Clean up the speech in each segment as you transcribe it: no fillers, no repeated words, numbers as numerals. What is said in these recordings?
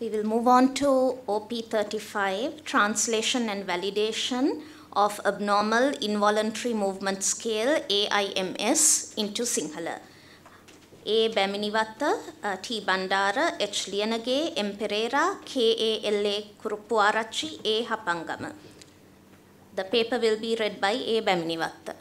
We will move on to OP35, Translation and Validation of Abnormal Involuntary Movement Scale, AIMS, into Sinhala. A. Baminivatta, T. Bandara, H. Liyanage, M. Pereira, KALA Kurupuarachi, A. Hapangama. The paper will be read by A. Baminivatta.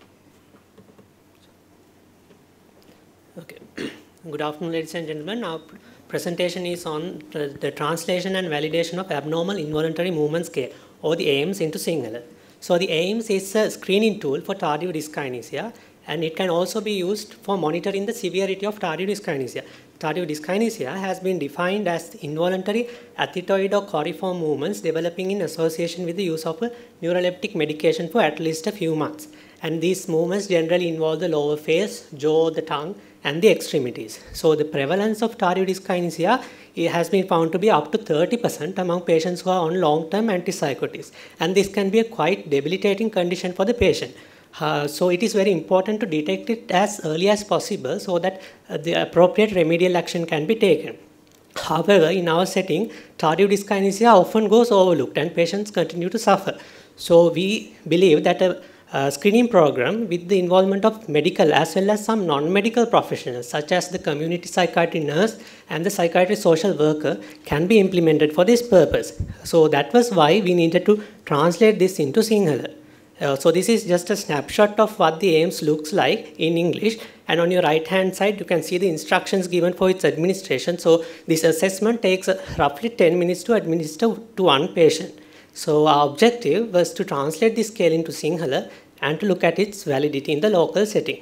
Okay. Good afternoon, ladies and gentlemen. Our presentation is on the translation and validation of abnormal involuntary movement scale, or the AIMS, into Sinhala. So the AIMS is a screening tool for tardive dyskinesia, and it can also be used for monitoring the severity of tardive dyskinesia. Tardive dyskinesia has been defined as involuntary athetoid or coriform movements developing in association with the use of a neuroleptic medication for at least a few months. And these movements generally involve the lower face, jaw, the tongue, and the extremities. So the prevalence of tardive dyskinesia has been found to be up to 30% among patients who are on long-term antipsychotics. And this can be a quite debilitating condition for the patient. So it is very important to detect it as early as possible so that the appropriate remedial action can be taken. However, in our setting, tardive dyskinesia often goes overlooked and patients continue to suffer. So we believe that a screening program with the involvement of medical as well as some non-medical professionals such as the community psychiatry nurse and the psychiatry social worker can be implemented for this purpose. So that was why we needed to translate this into Sinhala. So this is just a snapshot of what the AIMS looks like in English, and on your right hand side you can see the instructions given for its administration. So this assessment takes roughly 10 minutes to administer to one patient. So our objective was to translate this scale into Sinhala and to look at its validity in the local setting.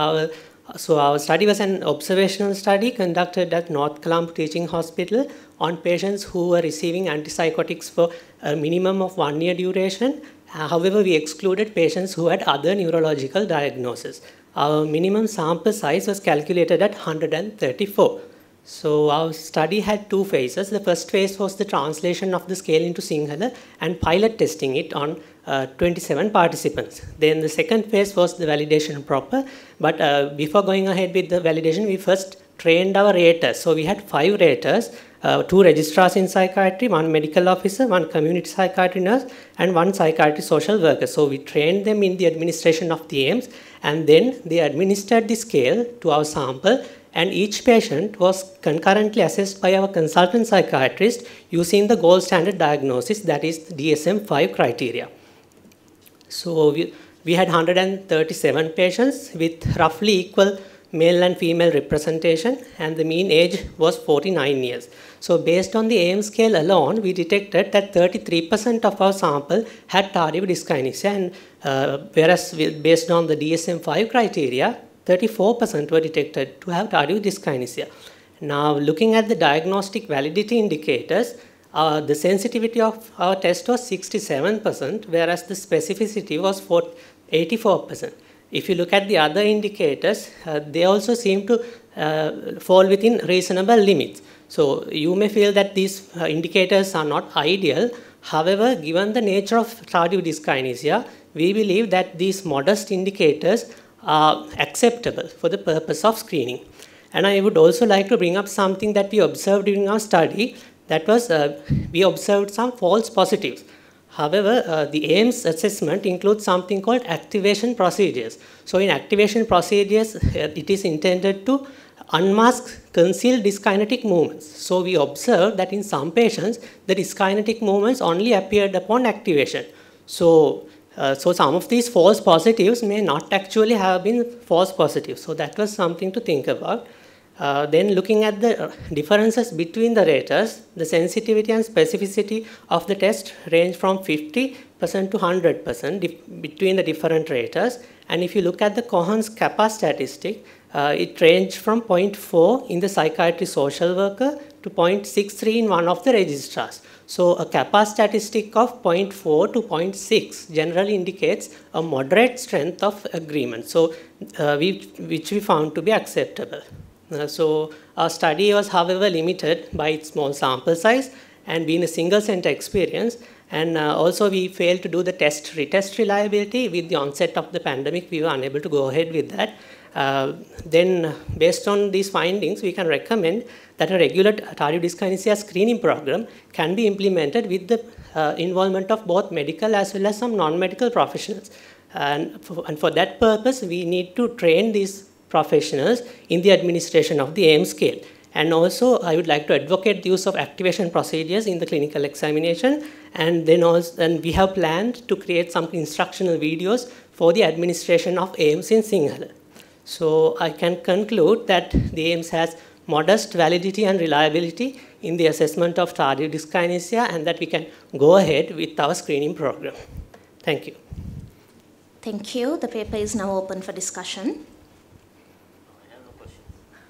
So our study was an observational study conducted at North Colombo Teaching Hospital on patients who were receiving antipsychotics for a minimum of 1 year duration. However, we excluded patients who had other neurological diagnoses. Our minimum sample size was calculated at 134. So our study had two phases. The first phase was the translation of the scale into Sinhala and pilot testing it on 27 participants. Then the second phase was the validation proper. But before going ahead with the validation, we first trained our raters. So we had 5 raters, 2 registrars in psychiatry, 1 medical officer, 1 community psychiatry nurse, and 1 psychiatry social worker. So we trained them in the administration of the AIMS, and then they administered the scale to our sample, and each patient was concurrently assessed by our consultant psychiatrist using the gold standard diagnosis, that is the DSM-5 criteria. So we had 137 patients with roughly equal male and female representation, and the mean age was 49 years. So based on the AIMS scale alone, we detected that 33% of our sample had tardive dyskinesia, and whereas based on the DSM-5 criteria, 34% were detected to have tardive dyskinesia. Now, looking at the diagnostic validity indicators, the sensitivity of our test was 67%, whereas the specificity was 84%. If you look at the other indicators, they also seem to fall within reasonable limits. So you may feel that these indicators are not ideal. However, given the nature of tardive dyskinesia, we believe that these modest indicators are acceptable for the purpose of screening. And I would also like to bring up something that we observed during our study. That was, we observed some false positives. However, the AIMS assessment includes something called activation procedures. So in activation procedures, it is intended to unmask concealed dyskinetic movements. So we observed that in some patients, the dyskinetic movements only appeared upon activation. So some of these false positives may not actually have been false positives. So that was something to think about. Then looking at the differences between the raters, the sensitivity and specificity of the test range from 50% to 100% between the different raters. And if you look at the Cohen's kappa statistic, it ranged from 0.4 in the psychiatry social worker to 0.63 in one of the registrars. So a kappa statistic of 0.4 to 0.6 generally indicates a moderate strength of agreement, so which we found to be acceptable. So our study was, however, limited by its small sample size and being a single center experience. And also we failed to do the retest reliability. With the onset of the pandemic, we were unable to go ahead with that. then based on these findings, we can recommend that a regular tardive dyskinesia screening program can be implemented with the involvement of both medical as well as some non-medical professionals. And for that purpose, we need to train these professionals in the administration of the AIM scale. And also, I would like to advocate the use of activation procedures in the clinical examination. And then we have planned to create some instructional videos for the administration of AIMS in Sinhala. So I can conclude that the AIMS has modest validity and reliability in the assessment of tardive dyskinesia, and that we can go ahead with our screening program. Thank you. Thank you. The paper is now open for discussion. I have no questions.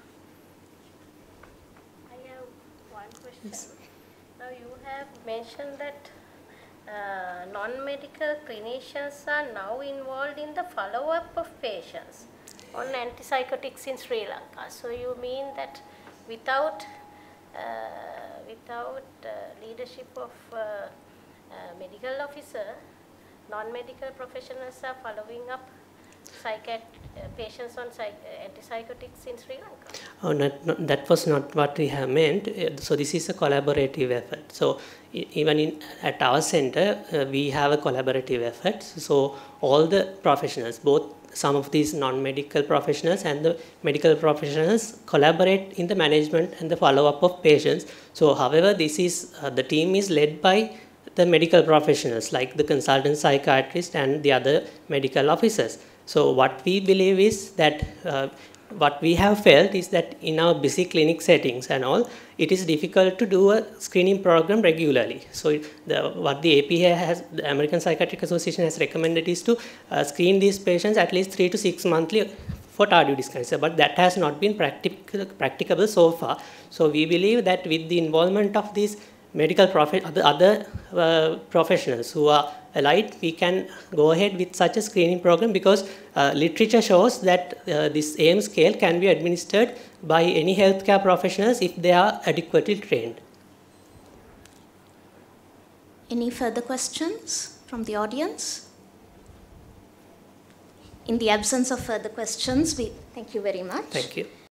I have one question. Yes. Now you have mentioned that non-medical clinicians are now involved in the follow-up of patients on antipsychotics in Sri Lanka. So you mean that without leadership of medical officer, non-medical professionals are following up patients on antipsychotics in Sri Lanka? Oh, that was not what we have meant. So this is a collaborative effort. So even at our center, we have a collaborative effort. So all the professionals, both some of these non-medical professionals and the medical professionals collaborate in the management and the follow-up of patients. So however, this is the team is led by the medical professionals like the consultant psychiatrist and the other medical officers. So what we believe is that what we have felt is that in our busy clinic settings and all, it is difficult to do a screening program regularly. So what the APA has, the American Psychiatric Association has recommended is to screen these patients at least 3 to 6 monthly for tardive dyskinesia, but that has not been practicable so far. So we believe that with the involvement of these medical other professionals who are allied, we can go ahead with such a screening program, because literature shows that this AIM scale can be administered by any healthcare professionals if they are adequately trained. Any further questions from the audience? In the absence of further questions, we thank you very much. Thank you.